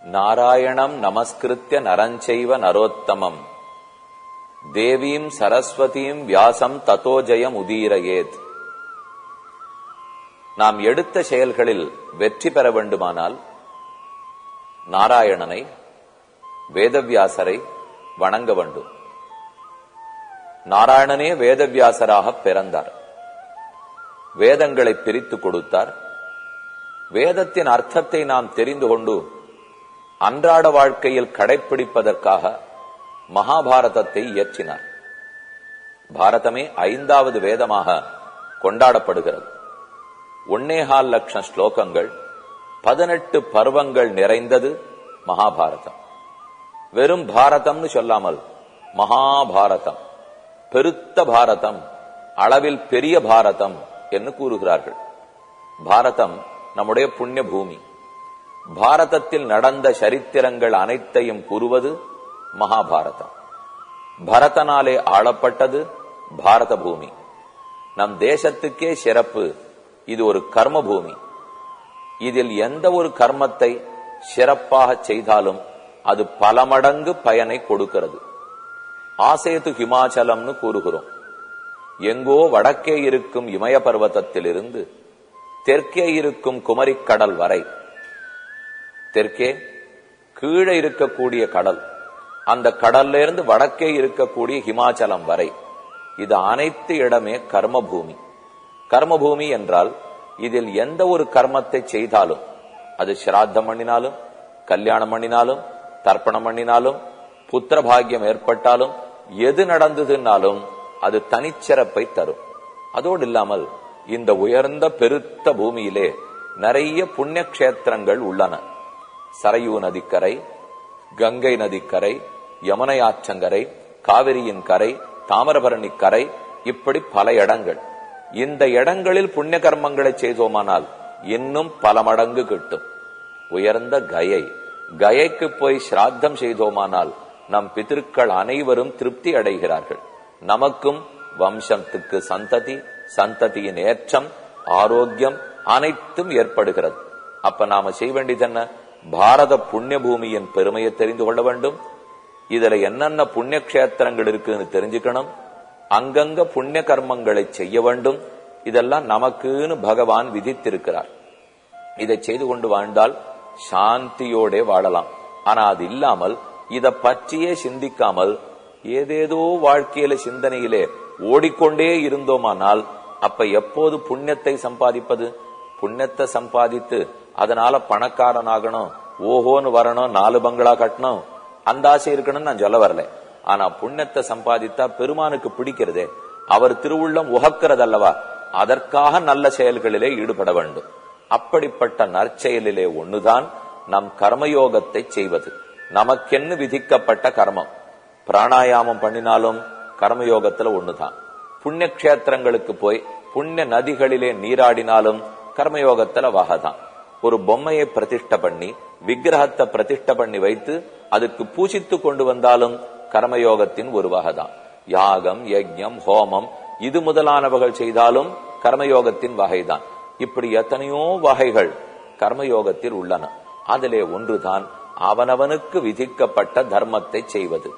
நாராயணம் நமஸ்கிருத்ய நரஞ்சைவ நரோத்தமம் தேவீம் சரஸ்வதீம் வியாசம் ததோ ஜெயம் உதீரயேத். நாம் எடுத்த செயல்களில் வெற்றி பெற வேண்டுமானால் நாராயணனை, வேதவியாசரை வணங்க வேண்டும். நாராயணனே வேதவியாசராக பிறந்தார். வேதங்களை பிரித்து கொடுத்தார். வேதத்தின் அர்த்தத்தை நாம் தெரிந்து கொண்டு அன்றாட வாழ்க்கையில் கடைப்பிடிப்பதற்காக மகாபாரதத்தை இயற்றினார். பாரதமே 5வது வேதமாக கொண்டாடப்படுகிறது. 1.25 லட்சம் ஸ்லோகங்கள், 18 பர்வங்கள் நிறைந்தது மகாபாரதம். வெறும் பாரதம்னு சொல்லாமல் மகாபாரதம், பெருத்த பாரதம், அளவில் பெரிய பாரதம் என்று கூறுகிறார்கள். பாரதம் நம்முடைய புண்ணிய பூமி. பாரதத்தில் நடந்த சரித்திரங்கள் அனைத்தையும் கூறுவது மகாபாரதம். பரதனாலே ஆளப்பட்டது பாரத பூமி. நம் தேசத்துக்கே சிறப்பு, இது ஒரு கர்ம பூமி. இதில் எந்த ஒரு கர்மத்தை சிறப்பாக செய்தாலும் அது பல மடங்கு பயனை கொடுக்கிறது. ஆசேது ஹிமாச்சலம்னு கூறுகிறோம். எங்கோ வடக்கே இருக்கும் இமய பர்வதத்திலிருந்து தெற்கே இருக்கும் குமரிக்கடல் வரை, தெற்கே கீழே இருக்கக்கூடிய கடல், அந்த கடல்ல இருந்து வடக்கே இருக்கக்கூடிய ஹிமாச்சலம் வரை, இது அனைத்து இடமே கர்மபூமி. கர்மபூமி என்றால் இதில் எந்த ஒரு கர்மத்தை செய்தாலும், அது சிராத்தம் பண்ணினாலும், கல்யாணம் பண்ணினாலும், தர்ப்பணம் பண்ணினாலும், புத்திர பாக்கியம் ஏற்பட்டாலும், எது நடந்ததுன்னாலும் அது தனிச்சிறப்பை தரும். அதோடு இல்லாமல் இந்த உயர்ந்த பெருத்த பூமியிலே நிறைய புண்ணிய கஷேத்திரங்கள் உள்ளன. சரையூ நதிக்கரை, கங்கை நதிக்கரை, யமுனை ஆற்றங்கரை, காவிரியின் கரை, தாமிரபரணி கரை, இப்படி பல இடங்கள். இந்த இடங்களில் புண்ணிய கர்மங்களை செய்தோமானால் இன்னும் பல மடங்கு கிட்டும். உயர்ந்த கயை, கயைக்கு போய் சிராத்தம் செய்தோமானால் நம் பிதர்கள் அனைவரும் திருப்தி அடைகிறார்கள். நமக்கும் வம்சத்துக்கு சந்ததி, சந்ததியின் ஏற்றம், ஆரோக்கியம் அனைத்தும் ஏற்படுகிறது. அப்ப நாம செய்ய வேண்டியது என்ன? பாரத புண்ணிய பூமியின் பெருமையை தெரிந்து கொள்ள வேண்டும். இதுல என்னென்ன புண்ணிய கஷேத்திரங்கள் இருக்குன்னு தெரிஞ்சுக்கணும். அங்கங்க புண்ணிய கர்மங்களை செய்ய வேண்டும். இதெல்லாம் நமக்குன்னு பகவான் விதித்திருக்கிறார். இதை செய்து கொண்டு வாழ்ந்தால் சாந்தியோட வாழலாம். ஆனா அது இல்லாமல் இத பற்றியே சிந்திக்காமல் ஏதேதோ வாழ்க்கையில சிந்தனையிலே ஓடிக்கொண்டே இருந்தோமானால் அப்ப எப்போது புண்ணியத்தை சம்பாதிப்பது? புண்ணியத்தை சம்பாதித்து அதனால பணக்காரனாகணும், ஓஹோன்னு வரணும், 4 பங்களா கட்டணும், அந்த ஆசை இருக்கணும்னு நான் சொல்ல வரல. ஆனா புண்ணியத்தை சம்பாதித்தா பெருமானுக்கு பிடிக்கிறதே, அவர் திருவுள்ளம் உகக்கிறதல்லவா, அதற்காக நல்ல செயல்களிலே ஈடுபட வேண்டும். அப்படிப்பட்ட நற்செயலிலே ஒண்ணுதான் நம் கர்மயோகத்தை செய்வது. நமக்கென்னு விதிக்கப்பட்ட கர்மம். பிராணாயாமம் பண்ணினாலும் கர்மயோகத்துல ஒண்ணுதான். புண்ணிய கஷேத்திரங்களுக்கு போய் புண்ணிய நதிகளிலே நீராடினாலும் கர்மயோகத்துல வகைதான். ஒரு பொம்மையை பிரதிஷ்ட பண்ணி, விக்கிரகத்தை பிரதிஷ்ட பண்ணி வைத்து அதுக்கு பூஜித்து கொண்டு வந்தாலும் கர்மயோகத்தின் ஒரு வகைதான். யாகம், யஜ்ஞம், ஹோமம் இது முதலானவர்கள் செய்தாலும் கர்மயோகத்தின் வகைதான். இப்படி எத்தனையோ வகைகள் கர்மயோகத்தில் உள்ளன. அதிலே ஒன்றுதான் அவனவனுக்கு விதிக்கப்பட்ட தர்மத்தை செய்வது.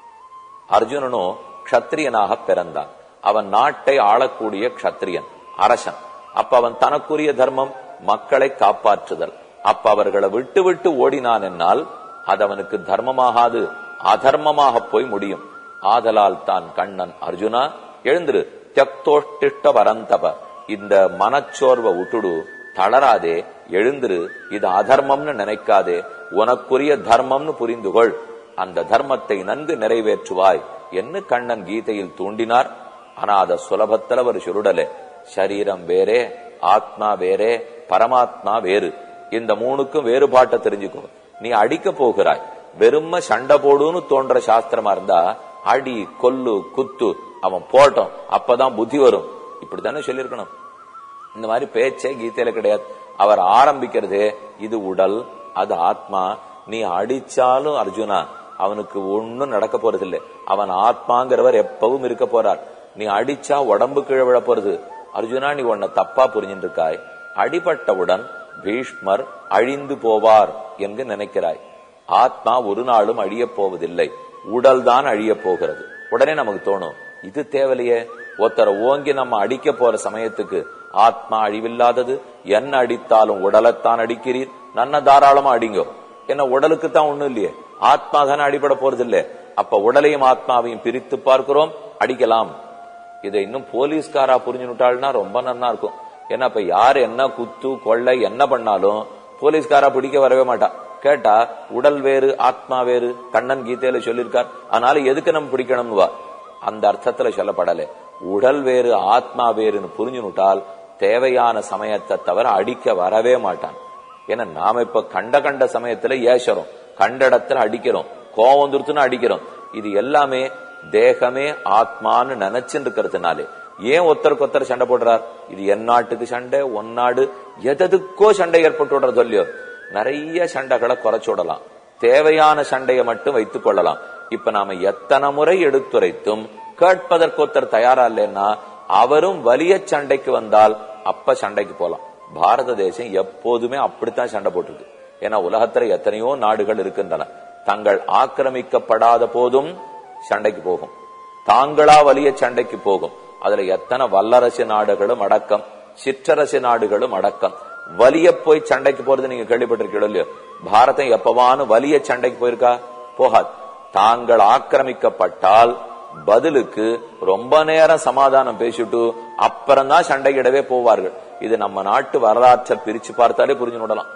அர்ஜுனனோ க்ஷத்திரியனாக பிறந்தான். அவன் நாட்டை ஆளக்கூடிய க்ஷத்திரியன், அரசன். அப்ப அவன் தனக்குரிய தர்மம் மக்களை காப்பாற்றுதல். அப்ப அவர்களை விட்டு விட்டு ஓடினான் என்னால் அது அவனுக்கு தர்மமாகாது, அதர்மமாக போய் முடியும். ஆதலால் தான் கண்ணன், அர்ஜுனா எழுந்துரு, தியக்தோஷ்டிஷ்ட பரந்தப, இந்த மனச்சோர்வை விட்டுடு, தளராதே, எழுந்துரு, இது அதர்மம்னு நினைக்காதே, உனக்குரிய தர்மம்னு புரிந்துகொள், அந்த தர்மத்தை நன்கு நிறைவேற்றுவாய் என்று கண்ணன் கீதையில் தூண்டினார். ஆனா அத சுலபத்துல ஒரு சுருடலே. சரீரம் வேறே, ஆத்மா வேறே, பரமாத்மா வேறு. இந்த 3க்கும் வேறுபாட்டை தெரிஞ்சுக்கோ. நீ அடிக்க போகிறாய், வெறும சண்டை போடுன்னு தோன்ற சாஸ்திரமா இருந்தா அடி, கொல்லு, குத்து, அவன் போட்டோம், அப்பதான் புத்தி வரும். இப்படித்தானே சொல்லிருக்கணும். இந்த மாதிரி பேச்சே கீதையில கிடையாது. அவர் ஆரம்பிக்கிறதே இது உடல், அது ஆத்மா. நீ அடிச்சாலும் அர்ஜுனா அவனுக்கு ஒன்னும் நடக்க போறதில்லை. அவன் ஆத்மாங்கிறவர் எப்பவும் இருக்க போறார். நீ அடிச்சா உடம்பு கீழே விழ போறது. அர்ஜுனா நீ உன்னை தப்பா புரிஞ்சிட்டு இருக்காய். அடிபட்டவுடன் பீஷ்மர் அழிந்து போவார் என்று நினைக்கிறாய். ஆத்மா ஒரு நாளும் அழிய போவதில்லை, உடல் தான் அழிய போகிறது. உடனே நமக்கு தோணும், இது தேவையில்லையே, ஒருத்தரை ஓங்கி நம்ம அடிக்க போற சமயத்துக்கு ஆத்மா அழிவில்லாதது, என்ன அடித்தாலும் உடலைத்தான் அடிக்கிறீர், நன்ன தாராளமா அடிங்கோ, என்ன உடலுக்கு தான் ஒண்ணும் இல்லையே, ஆத்மா தானே அடிபட போறது இல்ல. அப்ப உடலையும் ஆத்மாவையும் பிரித்து பார்க்கிறோம், அடிக்கலாம். இதை இன்னும் போலீஸ்காரா புரிஞ்சுட்டாள்னா ரொம்ப நன்னா இருக்கும். ஏன்னா இப்ப யாரு என்ன குத்து கொள்ளை என்ன பண்ணாலும் போலீஸ்காரா பிடிக்க வரவே மாட்டா. கேட்டா உடல் வேறு ஆத்மா வேறு, கண்ணன் கீதையில சொல்லியிருக்கார், அதனால எதுக்கு நம்ம பிடிக்கணும்வா. அந்த அர்த்தத்துல சொல்லப்படல. உடல் வேறு ஆத்மா வேறுன்னு புரிஞ்சுட்டால் தேவையான சமயத்தை தவிர அடிக்க வரவே மாட்டான். ஏன்னா நாம இப்ப கண்ட சமயத்துல ஏசறோம், கண்ட இடத்துல அடிக்கிறோம், கோவம் வந்துருத்துன்னு அடிக்கிறோம். இது எல்லாமே தேகமே ஆத்மான்னு நினைச்சுட்டு இருக்கிறதுனாலே. ஏன் ஒருத்தருக்கு ஒருத்தர் சண்டை போடுறார்? இது என் நாட்டுக்கு சண்டை, ஒன் நாடு, எதுக்கோ சண்டை ஏற்பட்டு விடுறது இல்லையோ. நிறைய சண்டைகளை குறைச்சு விடலாம், தேவையான சண்டையை மட்டும் வைத்துக் கொள்ளலாம். இப்ப நாம எத்தனை முறை எடுத்துரைத்தும் கேட்பதற்கு ஒருத்தர் தயாரா இல்லைன்னா அவரும் வலிய சண்டைக்கு வந்தால் அப்ப சண்டைக்கு போலாம். பாரத தேசம் எப்போதுமே அப்படித்தான் சண்டை போட்டிருக்கு. ஏன்னா உலகத்துல எத்தனையோ நாடுகள் இருக்கின்றன, தங்கள் ஆக்கிரமிக்கப்படாத போதும் சண்டைக்கு போகும், தாங்களா வலிய சண்டைக்கு போகும். அதுல எத்தனை வல்லரசு நாடுகளும் அடக்கம், சிற்றரசு நாடுகளும் அடக்கம். வலிய போய் சண்டைக்கு போறது நீங்க கேள்விப்பட்டிருக்கீங்களோ இல்லையோ? பாரதம் எப்பவானு வலிய சண்டைக்கு போயிருக்கா? போகாது. தாங்கள் ஆக்கிரமிக்கப்பட்டால் பதிலுக்கு ரொம்ப நேரம் சமாதானம் பேசிட்டு அப்புறம் தான் சண்டையிடவே போவார்கள். இது நம்ம நாட்டு வரலாற்றை பிரிச்சு பார்த்தாலே புரிஞ்சு விடலாம்.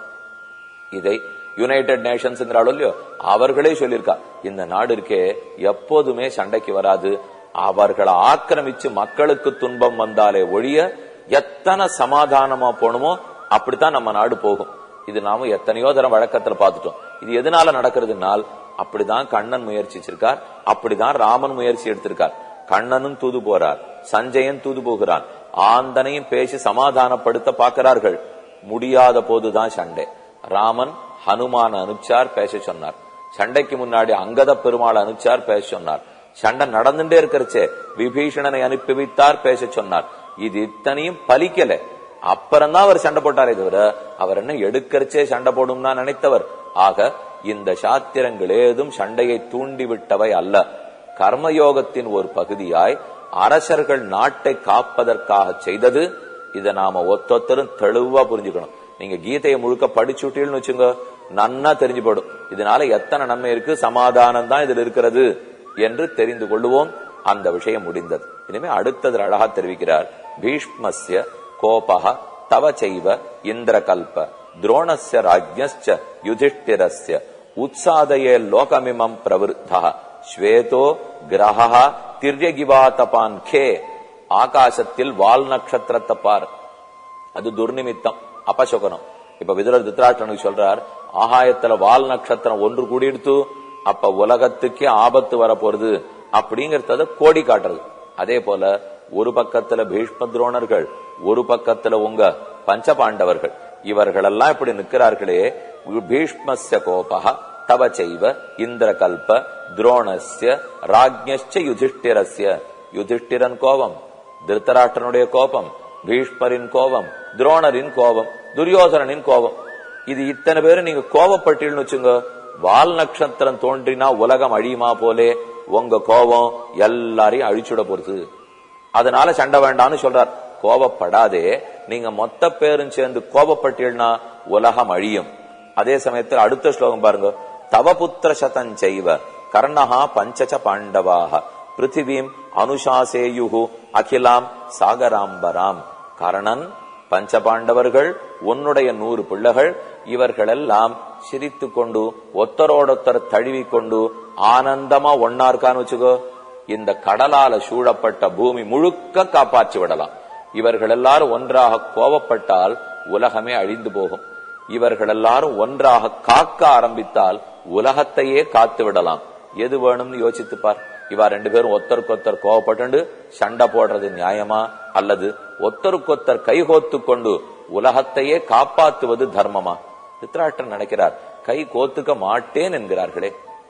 இதை யுனைடெட் நேஷன்ஸ்ங்கிறாளோ இல்லையோ, அவர்களே சொல்லியிருக்கா, இந்த நாடு இருக்கே எப்போதுமே சண்டைக்கு வராது, அவர்களை ஆக்கிரமிச்சு மக்களுக்கு துன்பம் வந்தாலே ஒழிய எத்தனை சமாதானமா போகணுமோ அப்படித்தான் நம்ம நாடு போகும். இது நாம எத்தனையோ தரம் வழக்கத்துல பார்த்துட்டோம். இது எதனால நடக்கிறதுனால் அப்படிதான் கண்ணன் முயற்சிச்சிருக்கார், அப்படிதான் ராமன் முயற்சி எடுத்திருக்கார். கண்ணனும் தூது போறார், சஞ்சயன் தூது போகிறான், ஆந்தனையும் பேசி சமாதானப்படுத்த பார்க்கிறார்கள். முடியாத போதுதான் சண்டை. ராமன் ஹனுமான அனுப்பிச்சார், பேச சொன்னார். சண்டைக்கு முன்னாடி அங்கத பெருமாள் அனுப்பிச்சார், பேச சொன்னார். சண்டை நடந்துட்டே இருக்கிறச்சே விபீஷணனை அனுப்பி வைத்தார், பேச சொன்னார். இது இத்தனையும் பலிக்கல. அப்புறம்தான் அவர் சண்டை போட்டாரே தவிர அவர் என்ன எடுக்கிறச்சே சண்டை போடும் தான் நினைத்தவர். ஆக இந்த சாத்திரங்கள் ஏதும் சண்டையை தூண்டிவிட்டவை அல்ல. கர்மயோகத்தின் ஒரு பகுதியாய் அரசர்கள் நாட்டை காப்பதற்காக செய்தது. இதை நாம ஒத்தொத்தரும் தெளிவா புரிஞ்சுக்கணும். நீங்க கீதையை முழுக்க படிச்சுட்டீங்கன்னு வச்சுங்க, நன்னா தெரிஞ்சு போடும். இதனால எத்தனை நன்மை இருக்கு, சமாதானம் தான் இதுல இருக்கிறது என்று தெரிந்து கொள்ளுவோம். அந்த விஷயம் முடிந்தது. இனிமே அடுத்தது அழகா தெரிவிக்கிறார். பீஷ்மஸ்ய கோபஹ தவ செய்வ இந்திரகல்ப துரோணஸ்ய ராஜ்ஞஸ்ச யுதிஷ்டிரஸ்ய உத்சாதயே லோகமிமம் பிரவருத்தா ஸ்வேதோ கிரஹ திர்யகிவாதபான் கே. ஆகாசத்தில் வால் நட்சத்திரத்தை பார், அது துர்நிமித்தம், அபசகுனம். இப்ப விதுரர் திருதராஷ்டிரனுக்கு சொல்றார், ஆகாயத்துல வால் நட்சத்திரம் ஒன்று கூடிடுத்து அப்ப உலகத்துக்கே ஆபத்து வர போறது அப்படிங்கறத கோடி காட்டுறது. அதே போல ஒரு பக்கத்துல பீஷ்ம துரோணர்கள், ஒரு பக்கத்துல உங்க பஞ்ச பாண்டவர்கள், இவர்களெல்லாம் இப்படி நிற்கிறார்களே. பீஷ்மஸ்ய கோபஹ தவ செய்வ இந்திரகல்ப துரோணஸ்ய ராஜ்ஞஸ்ச யுதிஷ்டிரஸ்ய. யுதிஷ்டிரன் கோபம், திருதராஷ்டிரனுடைய கோபம், பீஷ்மரின் கோபம், துரோணரின் கோபம், துரியோதனனின் கோபம். இது இத்தனை பேரும் நீங்க கோபப்பட்டீங்கன்னு வச்சுங்க, வால் நட்சத்திரம் தோன்றினா உலகம் அழியுமா போலே உங்க கோபம் எல்லாரையும் அழிச்சுட போறது. அதனால சண்டை வேண்டான்னு சொல்றார். கோபப்படாதே, நீங்க மொத்த பேரும் சேர்ந்து கோபப்பட்டீங்கன்னா உலகம் அழியும். அதே சமயத்தில் அடுத்த ஸ்லோகம் பாருங்க. தவபுத்திர சதம் செய்வ கர்ணஹா பஞ்சச பாண்டவாக பிருத்திவீம் அனுசாசேயுகு அகிலாம் சாகராம்பராம். கர்ணன், பஞ்ச பாண்டவர்கள், உன்னுடைய 100 பிள்ளைகள், இவர்களெல்லாம் சிரித்து கொண்டு ஒத்தரோடொத்தர் தழுவி கொண்டு ஆனந்தமா ஒன்னா இருக்கான்னு வச்சுக்கோ, இந்த கடலால சூழப்பட்ட பூமி முழுக்க காப்பாற்றி விடலாம். இவர்கள் எல்லாரும் ஒன்றாக கோபப்பட்டால் உலகமே அழிந்து போகும். இவர்கள் எல்லாரும் ஒன்றாக காக்க ஆரம்பித்தால் உலகத்தையே காத்து விடலாம். எது வேணும்னு யோசித்துப்பார். இவா 2 பேரும் ஒத்தருக்கொத்தர் கோவப்பட்டு சண்டை போடுறது நியாயமா, அல்லது ஒத்தருக்கொத்தர் கைகோத்து கொண்டு உலகத்தையே காப்பாற்றுவது தர்மமா? திருதராஷ்டிரன் நினைக்கிறார், கை கோத்துக்க மாட்டேன் என்கிறார்களே,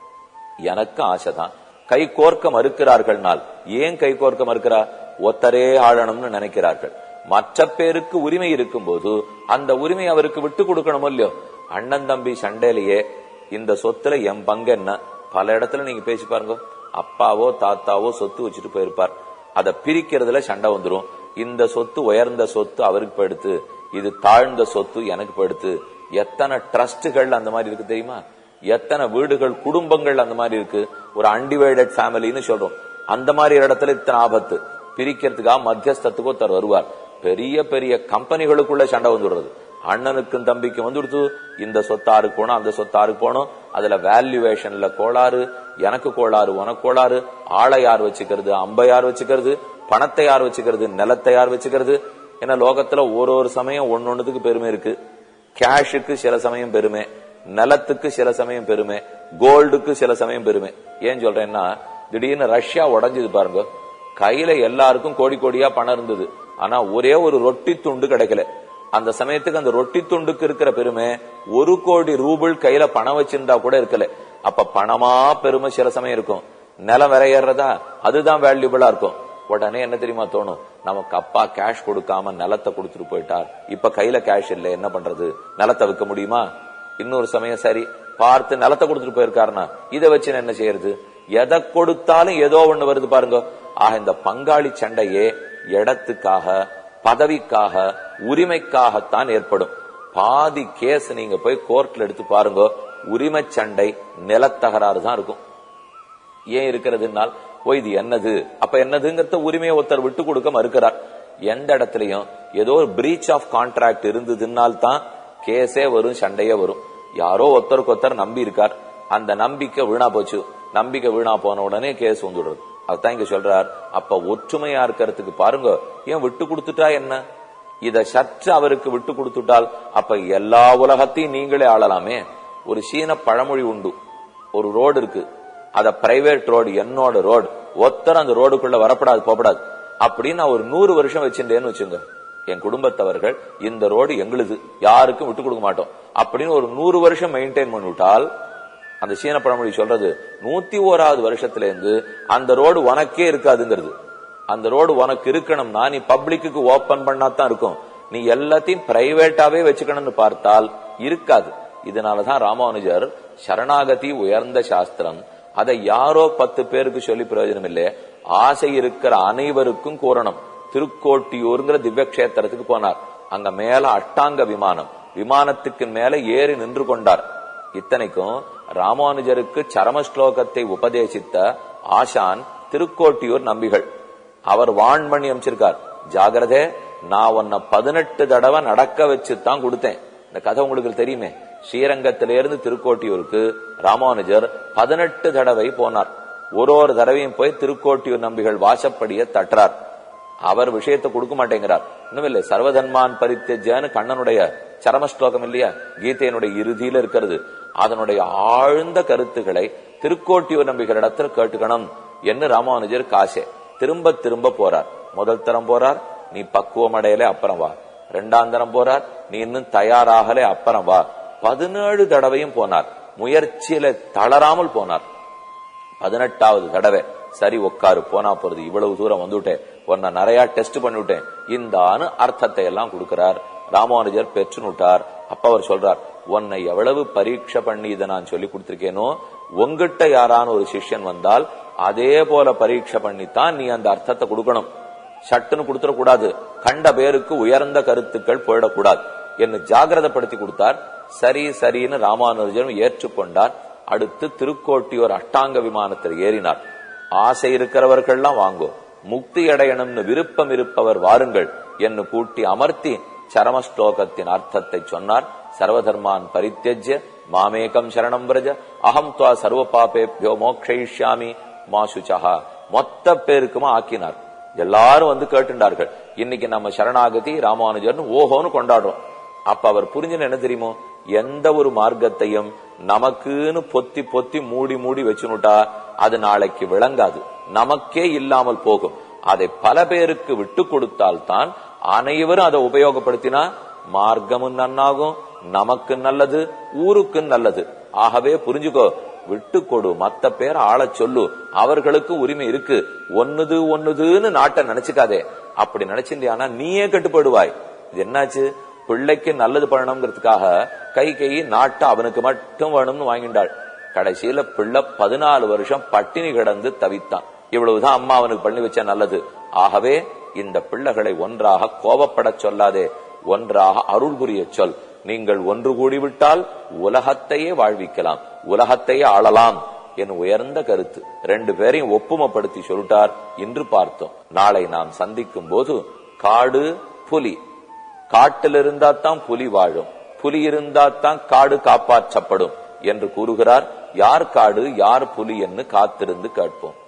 எனக்கு ஆசைதான். கை கோர்க்க மறுக்கிறார்கள்னால் ஏன் கை கோர்க்க மறுக்கிறார்? ஒத்தரே ஆளணும்னு நினைக்கிறார்கள். மற்ற பேருக்கு உரிமை இருக்கும் போது அந்த உரிமை அவருக்கு விட்டு கொடுக்கணும் இல்லையோ? அண்ணன் தம்பி சண்டையிலேயே இந்த சொத்துல என் பங்கு என்ன. பல இடத்துல நீங்க பேசி பாருங்க, அப்பாவோ தாத்தாவோ சொத்து வச்சுட்டு போயிருப்பார், அதை பிரிக்கிறதுல சண்டை வந்துரும். இந்த சொத்து உயர்ந்த சொத்து அவருக்கு போயிடுத்து, இது தாழ்ந்த சொத்து எனக்கு போயிடுத்து. எத்தனை ட்ரஸ்டுகள் அந்த மாதிரி இருக்கு தெரியுமா, எத்தனை வீடுகள் குடும்பங்கள் அந்த மாதிரி இருக்கு. ஒரு அன்டிவைடட் ஃபேமிலின்னு சொல்றோம், அந்த மாதிரி இடத்துல இத்தனை ஆபத்து. பிரிக்கிறதுக்காக மத்தியஸ்தத்துக்கு ஒருத்தர் வருவார். பெரிய பெரிய கம்பெனிகளுக்குள்ள சண்டை வந்துடுறது. அண்ணனுக்கும் தம்பிக்கும் வந்துடுத்து, இந்த சொத்தாருக்கு போனோம் அந்த சொத்தாருக்கு போனோம், அதுல வேல்யூவேஷன்ல கோளாறு, எனக்கு கோளாறு உனக்கு கோளாறு, ஆளை யார் வச்சுக்கிறது, அம்பை யார் வச்சுக்கிறது, பணத்தை யார் வச்சுக்கிறது, நிலத்தை யார் வச்சுக்கிறது. ஏன்னா லோகத்துல ஒரு சமயம் ஒன்னொன்னுக்கு பெருமை இருக்கு. கேஷுக்கு சில சமயம் பெருமை, நிலத்துக்கு சில சமயம் பெருமை, கோல்டுக்கு சில சமயம் பெருமை. ஏன் சொல்றேன்னா, திடீர்னு ரஷ்யா உடஞ்சது பாருங்க, கையில எல்லாருக்கும் கோடி கோடியா பணம் இருந்தது, ஆனா ஒரே ஒரு ரொட்டி துண்டு கிடைக்கல. அந்த சமயத்துக்கு அந்த ரொட்டி துண்டுக்கு இருக்கிற பெருமை 1 கோடி ரூபிள் கையில பணம் வச்சிருந்தா கூட இருக்கல. அப்ப பணமா பெருமை சில சமயம் இருக்கும், நிலம் விரையறதா அதுதான் வேல்யூபிளா இருக்கும். உடனே என்ன தெரியுமா தோணும், நமக்கு அப்பா கேஷ் கொடுக்காம நிலத்தை கொடுத்துட்டு போயிட்டார், இப்ப கையில கேஷ் இல்லை, என்ன பண்றது, நிலத்தை விற்க முடியுமா. இன்னொரு சமயம் சரி பார்த்து நிலத்தை கொடுத்துட்டு போயிருக்காருன்னா இதை வச்சு என்ன செய்யறது, எதை கொடுத்தாலும் ஏதோ ஒண்ணு வருது பாருங்க. ஆக இந்த பங்காளி சண்டையே இடத்துக்காக, பதவிக்காக, உரிமைக்காகத்தான் ஏற்படும். பாதி கேஸ் நீங்க போய் கோர்ட்ல எடுத்து பாருங்க, உரிமை சண்டை நிலத்தகராறு தான் இருக்கும். ஏன் இருக்கிறதுனால், இது என்னது, அப்ப என்னதுங்கிறத உரிமையை ஒருத்தர் விட்டு கொடுக்க மறுக்கிறார். எந்த இடத்துலயும் ஏதோ ஒரு பிரீச் ஆஃப் கான்ட்ராக்ட் இருந்ததுனால்தான் கேஸே வரும், சண்டையே வரும். யாரோ ஒருத்தருக்கு ஒருத்தர் நம்பி இருக்கார், அந்த நம்பிக்கை வீணா போச்சு, நம்பிக்கை வீணா போன உடனே கேஸ் வந்துடுறது. அதுதான் இங்க சொல்றார். அப்ப ஒற்றுமையா இருக்கிறதுக்கு பாருங்க, ஏன் விட்டு கொடுத்துட்டா என்ன, இத சற்று அவருக்கு விட்டு கொடுத்துட்டால் அப்ப எல்லா உலகத்தையும் நீங்களே ஆளலாமே. ஒரு சீன பழமொழி உண்டு, ஒரு ரோடு இருக்கு, அத பிரைவேட் ரோடு, என்னோட ரோடு, ஒருத்தர் அந்த ரோடுக்குள்ள வரப்படாது போகப்படாது அப்படின்னு நான் ஒரு 100 வருஷம் வச்சிருந்தேன்னு வச்சுங்க, என் குடும்பத்தவர்கள் இந்த ரோடு எங்களுது, யாருக்கும் விட்டு கொடுக்க மாட்டோம் அப்படின்னு ஒரு 100 வருஷம் மெயின்டைன் பண்ணிவிட்டால், அந்த சீன பழமொழி சொல்றது 101வது வருஷத்துல இருந்து அந்த ரோடு உனக்கே இருக்காதுங்கிறது. அந்த ரோடு உனக்கு இருக்கணும்னா நீ பப்ளிக்கு ஓபன் பண்ணாதான் இருக்கும், நீ எல்லாத்தையும் பிரைவேட்டாவே வச்சுக்கணும்னு பார்த்தால் இருக்காது. இதனாலதான் ராமானுஜர் சரணாகதி உயர்ந்த சாஸ்திரம், அதை யாரோ 10 பேருக்கு சொல்லி பிரயோஜனம் இல்லை, ஆசை இருக்கிற அனைவருக்கும் கூறணும். திருக்கோட்டியூர்ங்கிற திவ்ய கஷேத்திரத்துக்கு போனார். அங்க மேல அஷ்டாங்க விமானம், விமானத்துக்கு மேல ஏறி நின்று கொண்டார். இத்தனைக்கும் ராமானுஜருக்கு சரம ஸ்லோகத்தை உபதேசித்த ஆசான் திருக்கோட்டியூர் நம்பிகள். அவர் வான்மணி அமைச்சிருக்கார், ஜாகிரதே, நான் உன்னை 18 தடவை நடக்க வச்சுதான் கொடுத்தேன். இந்த கதை உங்களுக்கு தெரியுமே, ஸ்ரீரங்கத்திலிருந்து திருக்கோட்டியூருக்கு ராமானுஜர் 18 தடவை போனார். ஒரு தடவையும் போய் திருக்கோட்டியூர் நம்பிகள் வாசப்படிய தட்டுறார். அவர் விஷயத்தை கொடுக்க மாட்டேங்கிறார். இன்னும் இல்லை, சர்வதன்மான் பரித்யஜ்யன்னு கண்ணனுடைய சரமஸ்லோகம் இல்லையா, கீதையினுடைய இறுதியில இருக்கிறது. அதனுடைய ஆழ்ந்த கருத்துக்களை திருக்கோட்டியூர் நம்பிகளிடத்துல கேட்டுக்கணும் என்று ராமானுஜர் காசே திரும்ப திரும்ப போறார். முதல் தரம் போறார், நீ பக்குவம் அடையலே அப்புறம் வா. 2ஆம் தரம் போறார், நீ இன்னும் தயாராகலே அப்புறம் வா. 17 தடவையும் போனார், முயற்சியில தளராமல் போனார். 18வது தடவை சரி உட்காரு, போனா போறது, இவ்வளவு தூரம் வந்துட்டேன், உன்னை நிறைய டெஸ்ட் பண்ணிவிட்டேன், இந்த அர்த்தத்தை எல்லாம் கொடுக்கிறார். ராமானுஜர் பெற்றுனுட்டார். அப்ப அவர் சொல்றார், உன்னை எவ்வளவு பரீட்சை பண்ணி இதை நான் சொல்லி கொடுத்திருக்கேனோ, உங்ககிட்ட யாரான ஒரு சிஷ்யன் வந்தால் அதே போல பரீட்சை பண்ணித்தான் நீ அந்த அர்த்தத்தை கொடுக்கணும். சட்டுன்னு கொடுத்துடக்கூடாது, கண்ட பேருக்கு உயர்ந்த கருத்துக்கள் போயிடக்கூடாது என்று ஜாகிரதப்படுத்தி கொடுத்தார். சரி சரின்னு ராமானுஜரும் ஏற்றுக்கொண்டார். அடுத்து திருக்கோட்டியூர் அஷ்டாங்க விமானத்தில் ஏறினார். ஆசை இருக்கிறவர்கள்லாம் வாங்கோ, முக்தி அடையணும்னு விருப்பம் இருப்பவர் வாருங்கள் என்று கூட்டி அமர்த்தி சரமஸ்லோகத்தின் அர்த்தத்தை சொன்னார். சர்வதர்மான் பரித்யஜ்ய மாமேகம் சரணம் பிரஜ அகம் துவா சர்வ பாபேப்யோ மோக்ஷயிஷ்யாமி மாசுச்சஹா. மொத்த பேருக்குமா ஆக்கினார். எல்லாரும் வந்து கேட்டுண்டார்கள். இன்னைக்கு நம்ம சரணாகதி ராமானுஜர்னு ஓஹோன்னு கொண்டாடுறோம். அப்ப அவர் புரிஞ்சுன்னு என்ன தெரியுமோ, எந்த ஒரு மார்க்கத்தையும் நமக்குன்னு பொத்தி பொத்தி மூடி மூடி வச்சுனுட்டா அது நாளைக்கு விளங்காது, நமக்கே இல்லாமல் போகும். அதை பல பேருக்கு விட்டு கொடுத்தால்தான் அனைவரும் அதை உபயோகப்படுத்தினா மார்க்கமும் நன்னாகும், நமக்கு நல்லது, ஊருக்கு நல்லது. ஆகவே புரிஞ்சுக்கோ, விட்டு கொடு, மத்த பேர் ஆள சொல்லு, அவர்களுக்கு உரிமை இருக்கு. ஒண்ணுதுன்னு நாட்டை நினைச்சுக்காதே. அப்படி நினைச்சிருந்தியானா நீயே கட்டுப்படுவாய். இது என்னாச்சு, பிள்ளைக்கு நல்லது பண்ணணுங்கிறதுக்காக கை நாட்டை அவனுக்கு மட்டும் வேணும்னு வாங்கிண்டாள். கடைசியில பிள்ளை 14 வருஷம் பட்டினி கிடந்து தவித்தான். இவ்வளவுதான் அம்மா அவனுக்கு பண்ணி வச்ச நல்லது. ஆகவே இந்த பிள்ளைகளை ஒன்றாக கோபப்பட சொல்லாதே, ஒன்றாக அருள் புரிய சொல். நீங்கள் ஒன்று கூடிவிட்டால் உலகத்தையே வாழ்விக்கலாம், உலகத்தையே ஆளலாம் என் உயர்ந்த கருத்து. 2 பேரையும் ஒப்புமைப்படுத்தி சொல்லிட்டார். இன்று பார்த்தோம். நாளை நாம் சந்திக்கும் போது காடு புலி, காட்டில் இருந்தாத்தான் புலி வாழும், புலி இருந்தாத்தான் காடு காப்பாற்றப்படும் என்று கூறுகிறார். யார் காடு யார் புலி என்று காத்திருந்து கேட்போம்.